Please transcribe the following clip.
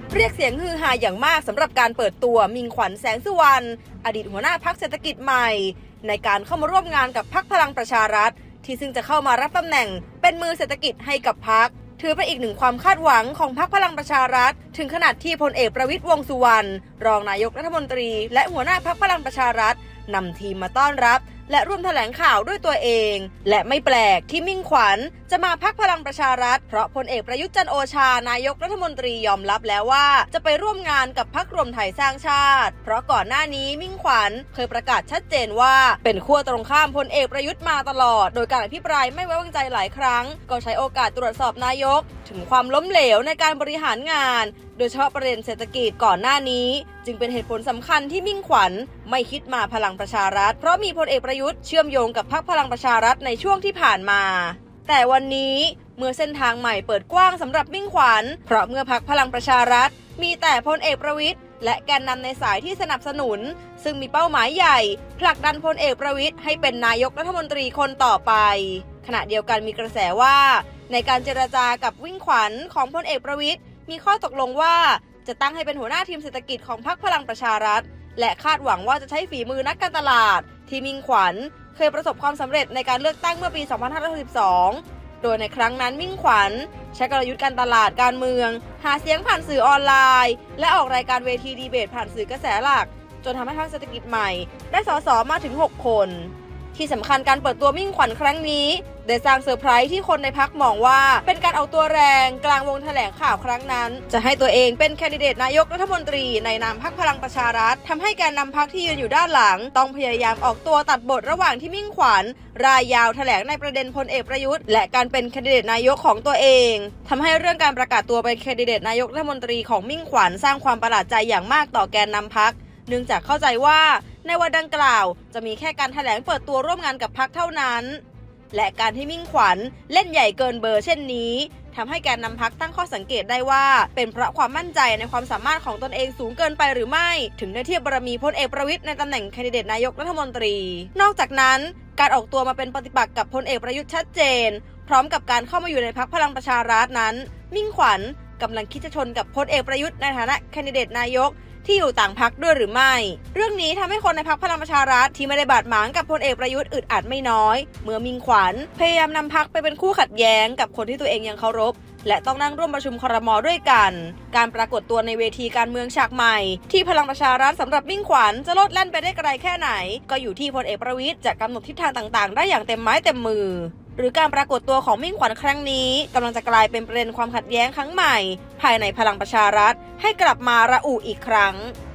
เรียกเสียงฮือฮาอย่างมากสำหรับการเปิดตัวมิ่งขวัญแสงสุวรรณอดีตหัวหน้าพรรคเศรษฐกิจใหม่ในการเข้ามาร่วมงานกับพรรคพลังประชารัฐที่ซึ่งจะเข้ามารับตำแหน่งเป็นมือเศรษฐกิจให้กับพรรคถือเป็นอีกหนึ่งความคาดหวังของพรรคพลังประชารัฐถึงขนาดที่พลเอกประวิตรวงษ์สุวรรณรองนายกรัฐมนตรีและหัวหน้าพรรคพลังประชารัฐนำทีมมาต้อนรับและร่วมแถลงข่าวด้วยตัวเองและไม่แปลกที่มิ่งขวัญจะมาพรรคพลังประชารัฐเพราะพลเอกประยุทธ์จันทร์โอชานายกรัฐมนตรียอมรับแล้วว่าจะไปร่วมงานกับพรรครวมไทยสร้างชาติเพราะก่อนหน้านี้มิ่งขวัญเคยประกาศชัดเจนว่าเป็นขั้วตรงข้ามพลเอกประยุทธ์มาตลอดโดยการอภิปรายไม่ไว้วางใจหลายครั้งก็ใช้โอกาสตรวจสอบนายกถึงความล้มเหลวในการบริหารงานโดยเฉพาะประเด็นเศรษฐกิจก่อนหน้านี้จึงเป็นเหตุผลสำคัญที่มิ่งขวัญไม่คิดมาพลังประชารัฐเพราะมีพลเอกประยุทธ์เชื่อมโยงกับพรรคพลังประชารัฐในช่วงที่ผ่านมาแต่วันนี้เมื่อเส้นทางใหม่เปิดกว้างสำหรับมิ่งขวัญเพราะเมื่อพรรคพลังประชารัฐมีแต่พลเอกประวิตรและแกนนำในสายที่สนับสนุนซึ่งมีเป้าหมายใหญ่ผลักดันพลเอกประวิตรให้เป็นนายกรัฐมนตรีคนต่อไปขณะเดียวกันมีกระแสว่าในการเจรจากับมิ่งขวัญของพลเอกประวิตรมีข้อตกลงว่าจะตั้งให้เป็นหัวหน้าทีมเศรษฐกิจของพรรคพลังประชารัฐและคาดหวังว่าจะใช้ฝีมือนักการตลาดที่มิ่งขวัญเคยประสบความสำเร็จในการเลือกตั้งเมื่อปี 2562 โดยในครั้งนั้นมิ่งขวัญใช้กลยุทธ์การตลาดการเมืองหาเสียงผ่านสื่อออนไลน์และออกรายการเวทีดีเบตผ่านสื่อกระแสหลักจนทำให้พรรคเศรษฐกิจใหม่ได้ส.ส.มาถึง 6 คนที่สำคัญการเปิดตัวมิ่งขวัญครั้งนี้ได้สร้างเซอร์ไพรส์ที่คนในพรรคมองว่าเป็นการเอาตัวแรงกลางวงแถลงข่าวครั้งนั้นจะให้ตัวเองเป็นแคนดิเดตนายกรัฐมนตรีในนามพรรคพลังประชารัฐทำให้แกนนำพรรคที่ยืนอยู่ด้านหลังต้องพยายามออกตัวตัดบทระหว่างที่มิ่งขวัญรายยาวแถลงในประเด็นพลเอกประยุทธ์และการเป็นแคนดิเดตนายกของตัวเองทำให้เรื่องการประกาศตัวเป็นแคนดิเดตนายกรัฐมนตรีของมิ่งขวัญสร้างความประหลาดใจอย่างมากต่อแกนนำพรรคเนื่องจากเข้าใจว่าในวันดังกล่าวจะมีแค่การแถลงเปิดตัวร่วมงานกับพรรคเท่านั้นและการที่มิ่งขวัญเล่นใหญ่เกินเบอร์เช่นนี้ทำให้แกนนำพรรคตั้งข้อสังเกตได้ว่าเป็นเพราะความมั่นใจในความสามารถของตนเองสูงเกินไปหรือไม่ถึงได้เทียบบารมีพลเอกประวิตรในตำแหน่งแคนดิเดตนายกรัฐมนตรีนอกจากนั้นการออกตัวมาเป็นปฏิปักษ์กับพลเอกประยุทธ์ชัดเจนพร้อมกับการเข้ามาอยู่ในพรรคพลังประชารัฐนั้นมิ่งขวัญกำลังคิดจะชนกับพลเอกประยุทธ์ในฐานะแคนดิเดตนายกที่อยู่ต่างพรรคด้วยหรือไม่เรื่องนี้ทำให้คนในพรรคพลังประชารัฐที่ไม่ได้บาดหมางกับพลเอกประยุทธ์อึดอัดไม่น้อยเมื่อมิ่งขวัญพยายามนำพรรคไปเป็นคู่ขัดแย้งกับคนที่ตัวเองยังเคารพและต้องนั่งร่วมประชุมครม.ด้วยกันการปรากฏตัวในเวทีการเมืองฉากใหม่ที่พลังประชารัฐสำหรับมิ่งขวัญจะโลดแล่นไปได้ไกลแค่ไหนก็อยู่ที่พลเอกประวิตรจะกำหนดทิศทางต่างๆได้อย่างเต็มไม้เต็มมือหรือการปรากฏตัวของมิ่งขวัญครั้งนี้กำลังจะกลายเป็นประเด็นความขัดแย้งครั้งใหม่ภายในพลังประชารัฐให้กลับมาระอุอีกครั้ง